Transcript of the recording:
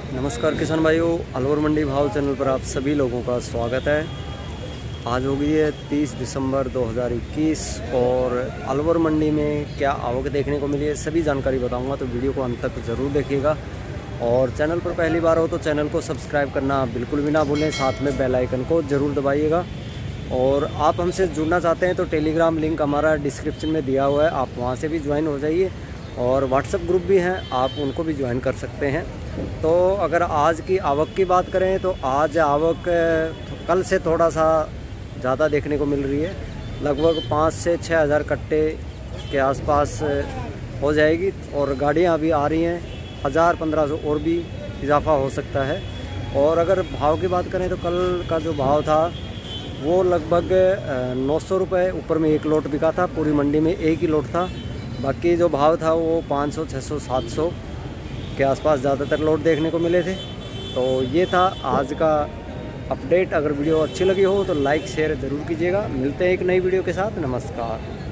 नमस्कार किसान भाइयों, अलवर मंडी भाव चैनल पर आप सभी लोगों का स्वागत है। आज हो गई है 30 दिसंबर 2021 और अलवर मंडी में क्या आवक देखने को मिली है सभी जानकारी बताऊंगा, तो वीडियो को अंत तक ज़रूर देखिएगा। और चैनल पर पहली बार हो तो चैनल को सब्सक्राइब करना बिल्कुल भी ना भूलें, साथ में बेल आइकन को ज़रूर दबाइएगा। और आप हमसे जुड़ना चाहते हैं तो टेलीग्राम लिंक हमारा डिस्क्रिप्शन में दिया हुआ है, आप वहाँ से भी ज्वाइन हो जाइए। और व्हाट्सएप ग्रुप भी हैं, आप उनको भी ज्वाइन कर सकते हैं। तो अगर आज की आवक की बात करें तो आज आवक कल से थोड़ा सा ज़्यादा देखने को मिल रही है, लगभग 5 से 6 हज़ार कट्टे के आसपास हो जाएगी। और गाड़ियाँ अभी आ रही हैं, 1000-1500 और भी इजाफा हो सकता है। और अगर भाव की बात करें तो कल का जो भाव था वो लगभग 900 रुपये ऊपर में एक लोट बिका था, पूरी मंडी में एक ही लोट था। बाकी जो भाव था वो 500, 600, 700 के आसपास ज़्यादातर लोट देखने को मिले थे। तो ये था आज का अपडेट। अगर वीडियो अच्छी लगी हो तो लाइक शेयर ज़रूर कीजिएगा। मिलते हैं एक नई वीडियो के साथ। नमस्कार।